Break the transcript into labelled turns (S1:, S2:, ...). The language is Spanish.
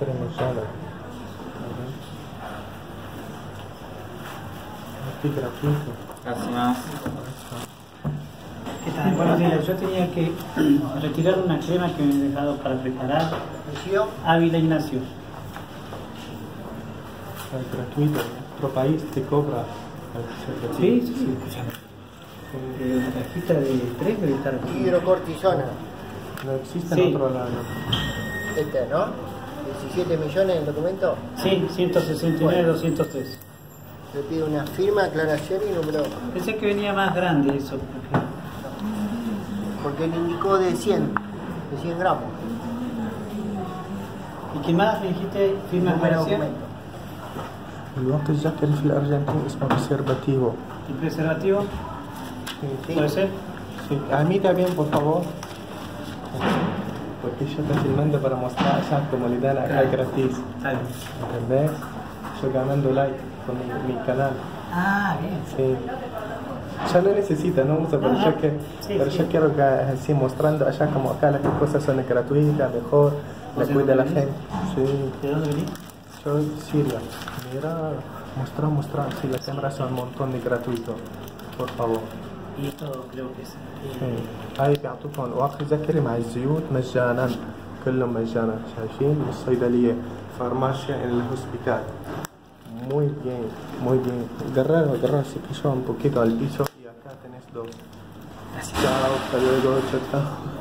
S1: شكرا مجانا. Aquí gratuito.
S2: Gracias.
S3: ¿Qué tal? Buenos días. Yo tenía que retirar una crema que me he dejado para preparar. Ávila Ignacio.
S1: Es gratuito. Otro país te cobra.
S3: Sí, sí, sí. Una cajita de 3 debe estar aquí.
S4: Hidrocortisona.
S1: No existe
S3: Sí.
S1: en otro lado.
S4: Esta, ¿no? 17 millones el documento.
S3: Sí, 169, 203.
S4: Le pido una firma, aclaración y número.
S3: Pensé que venía más grande eso.
S4: Porque le indicó de 100 gramos.
S3: ¿Y qué más me dijiste? Firma
S4: Número de
S3: comercial.
S4: documento.
S1: الوقت الجاكري في الأرجنتين اسمه preservativo.
S3: ¿Y preservativo?
S4: Sí.
S3: ¿Puede ser?
S1: Sí. A mí también, por favor. Porque yo estoy filmando para mostrar allá como le dan acá gratis.
S3: Está bien.
S1: ¿Entendés? Yo ganando like con mi canal.
S3: Ah, bien.
S1: Sí. Ya no necesita, no usa, pero,
S3: Ajá.
S1: yo,
S3: Sí,
S1: pero
S3: sí.
S1: yo quiero que así mostrando allá como acá las cosas son gratuitas, mejor, la
S3: ¿Vos de
S1: cuida la
S3: dónde
S1: gente. Sí.
S3: ¿De dónde venís?
S1: Yo Siria. Mira, mostrar, sí, las cámaras son un montón de gratuito. Por favor.
S3: Y esto creo que es.
S1: هاي بيعطوكم واخي ذكري مع الزيوت مجانا كلهم مجانا شايفين من الصيدلية farmacia en el hospital. Muy bien, muy bien. Agarrar ese piso un poquito al piso y acá tenés dos. Chao, hasta luego, chao.